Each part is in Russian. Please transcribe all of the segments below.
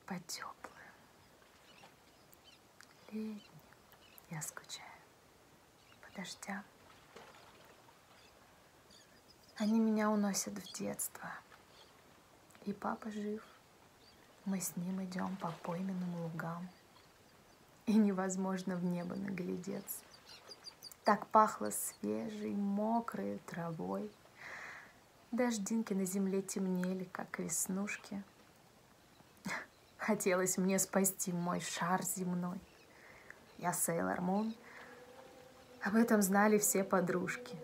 по теплую, летнюю я скучаю, по дождям. Они меня уносят в детство. И папа жив, мы с ним идем по пойменным лугам. И невозможно в небо наглядеться. Так пахло свежей, мокрой травой. Дождинки на земле темнели, как веснушки. Хотелось мне спасти мой шар земной. Я Сейлор Мун. Об этом знали все подружки.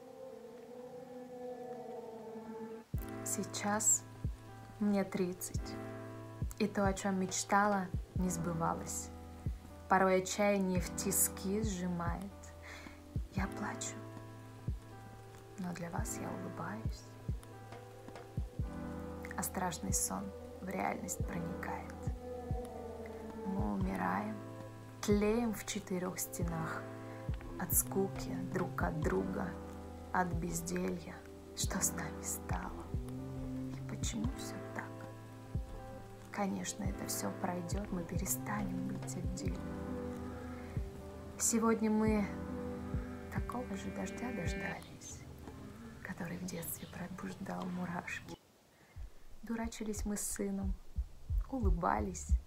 Сейчас мне 30. И то, о чем мечтала, не сбывалось. Порой отчаяние в тиски сжимает. Я плачу, но для вас я улыбаюсь. А страшный сон в реальность проникает. Мы умираем, тлеем в 4 стенах. От скуки друг от друга, от безделья. Что с нами стало? И почему все так? Конечно, это все пройдет, мы перестанем быть отдельно. Сегодня мы такого же дождя дождались, который в детстве пробуждал мурашки. Дурачились мы с сыном, улыбались,